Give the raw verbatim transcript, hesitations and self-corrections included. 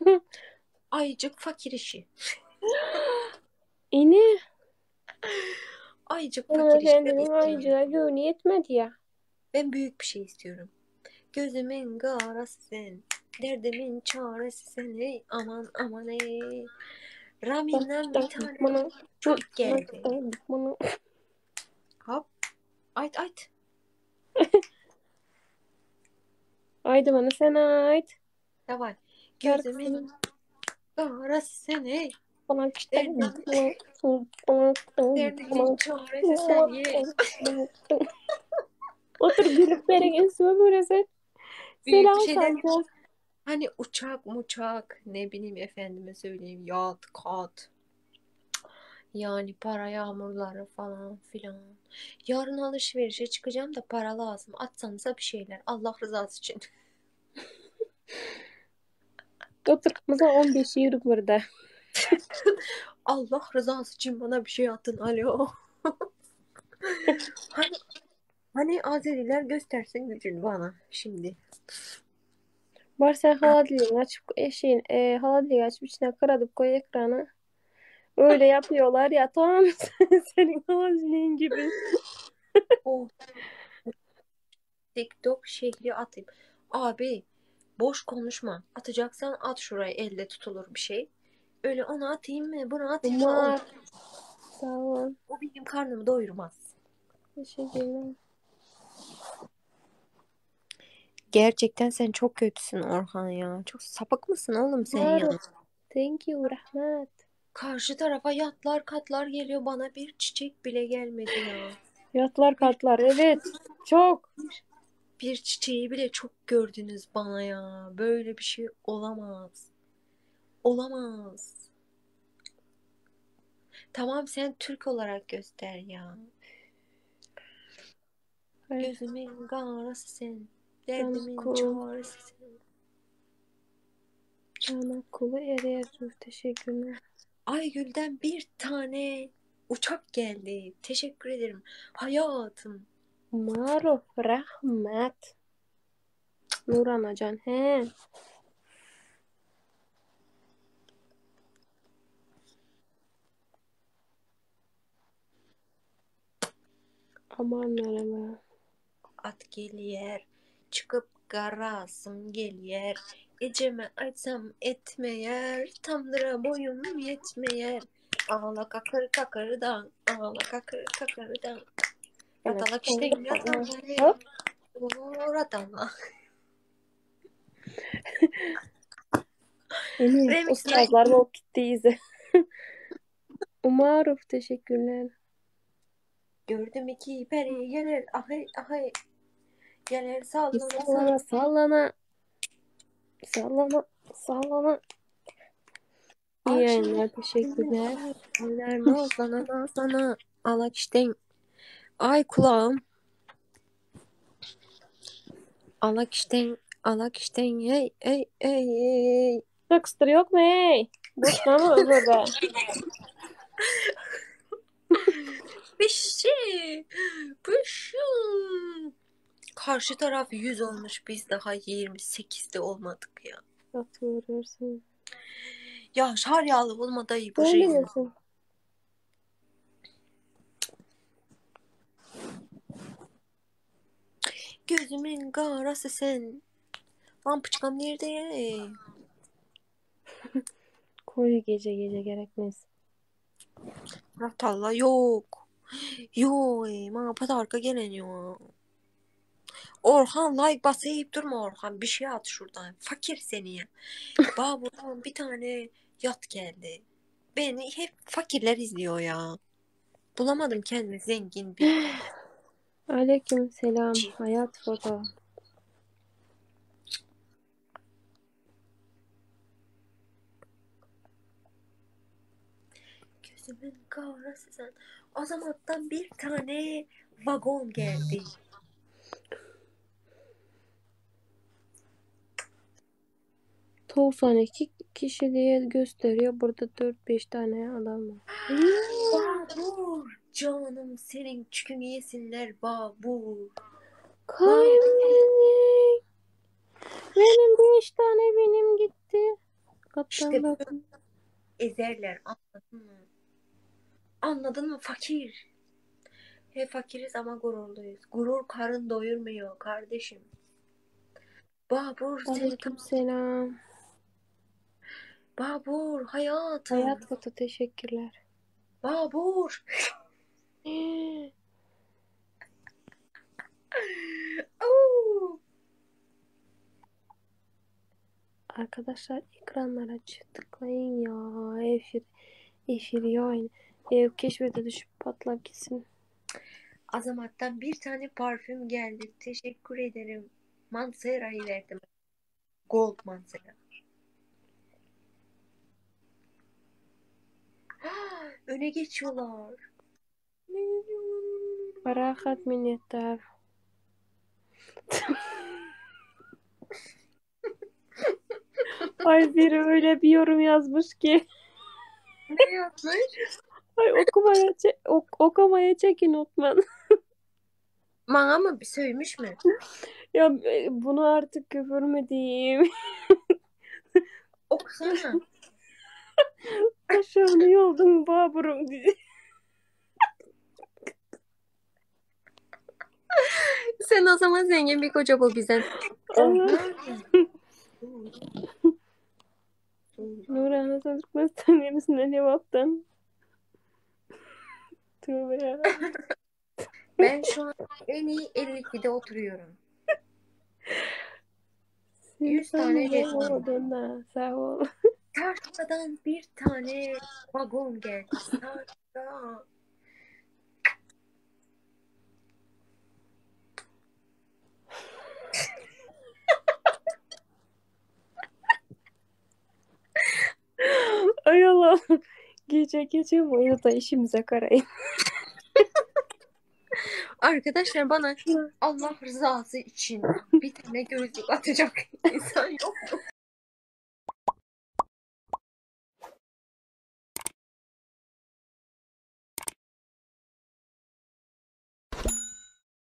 Ayıcık fakir işi. İni. Ayıcık fakir işi. Ben Hanımefendinin istemiyorum. ayıcığa güğünü yetmedi ya. Ben büyük bir şey istiyorum. Gözümün karası sen, derdimin çaresi sen, ey aman aman ey. Ramin'den bir tane çocuk geldi. Hop, ayt ayt. Haydi bana sen ait. Davay. Şarkısını Gözümün karası sen, ey. bana işte. Derdimin, derdimin çaresi sen, ey. Otur gülüp verin üstüme böyle sen. Büyük bir Selam şeyler. salacağız. Hani uçak muçak, ne bileyim efendime söyleyeyim, yat kat. Yani para yağmurları falan filan. Yarın alışverişe çıkacağım da para lazım. Atsanıza bir şeyler. Allah rızası için. Otur kızım on beş euro burada. Allah rızası için bana bir şey atın. Alo. Hani, hani Azeriler göstersin gücünü bana şimdi. Var sen haladilini açıp eşeğin e, haladiliği açıp içine karadıp koy ekranı. Öyle yapıyorlar ya tamam mı? Senin haladiliğin gibi. O TikTok şehri atayım. Abi boş konuşma. Atacaksan at şuraya, elle tutulur bir şey. Öyle onu atayım mı, bunu atayım mı? Umar. Olmaz. Sağ ol. O benim karnımı doyurmaz. Teşekkürler. Gerçekten sen çok kötüsün Orhan ya. Çok sapık mısın oğlum sen ya? Umar. Thank you Rahmet. Karşı tarafa yatlar katlar geliyor. Bana bir çiçek bile gelmedi ya. Yatlar Bir, katlar evet. Çok. bir çiçeği bile çok gördünüz bana ya. Böyle bir şey olamaz. Olamaz. Tamam sen Türk olarak göster ya. Hayır. Gözümün karası sen. Sana Derdimin kul. çaresi sen. Sana kulu eriyorsunuz. Teşekkürler. Aygül'den bir tane uçak geldi. Teşekkür ederim. Hayatım. Maruf Rahmet. Nuran Acan. He. Aman merhaba. At geliyer, çıkıp garasım geliyer. Geceme açsam etmeyer, tamdıra boyum yetmeyer. Ağla kakır kakırdan, ağla kakır kakırdan. Yatalak işte yatalak, oradana. Yeni Remixler. ustazlar bol gitti izi. Umarım teşekkürler. Gördüm iki peri gelir, ahay ahay. Gelir sallana Sallana sallana. Sallana sallana. İyi yayınlar teşekkürler. Eller nazlana nazlana. Alak işte. Ay kulağım. Alak işte. Alak işte. Ey ey ey ey. Rockstar yok mu hey? Boşuna mı burada? Pişi. Pişi. Karşı taraf yüz olmuş. Biz daha yirmi sekizde olmadık ya. Atıyorsun. Ya şaryalı olmadı bu Öyle жизнь. misin? Gözümün karası sen. Lampiçkam nerede? Koyu gece gece gerekmez. Raftalla yok. Yok. Bana patarka gelen yok. Orhan like basayıp durma Orhan. Bir şey at şuradan. Fakir seni ya. Babu'dan bir tane yat geldi. Beni hep fakirler izliyor ya. Bulamadım kendime zengin bir Aleyküm selam. çift. Hayat foto. Gözümün karası sen. Azamat'tan bir tane vagon geldi. doksan iki kişi diye gösteriyor. Burada dört beş tane adam var. Babur. Canım senin çükünü yesinler babur. Kalbim. Benim beş tane benim gitti. kattan İşte da. bunu ezerler, anladın mı? Anladın mı fakir? He fakiriz ama gururluyuz. Gurur karın doyurmuyor kardeşim. Babur seni ta- Aleyküm selam. Babur hayatım. Hayat foto teşekkürler. Babur. Oo. Arkadaşlar ekranlara tıklayın ya. Efir, efir yayın. Ev keşfete düşüp patlak gitsin. Azamat'tan bir tane parfüm geldi. Teşekkür ederim. Mansera'yı verdim. Gold Mansera. Öne geçiyorlar. Barakat minnettar. Ay biri öyle bir yorum yazmış ki. Ne yapmış? Ay okumaya, çe- ok- okumaya çekin Otman. Bana mı bir söylemiş mi? Ya e, bunu artık küfür mü diyeyim? Okusana. Aşağını yoldum baburum diye. Sen o zaman zengin bir koca bul bizden. Allah. Oha. Nurhan'a çocuklar yemisine cevaptan. Tövbe ya. Ben şu an en iyi elli ikide oturuyorum. yüz tane Sen resmim var. olmadın da sağ ol. Tartkadan bir tane vagon geldi. Tartka. Ay Allah'ım. Gece gece boyu da işimize karayın. Arkadaşlar bana Allah rızası için bir tane gözlük atacak insan yok mu?